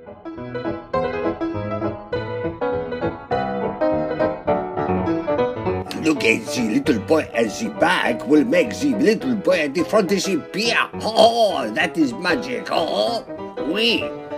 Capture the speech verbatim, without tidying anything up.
Look at the little boy at the back will make the little boy at the front disappear. Oh, that is magic. Oh, oui.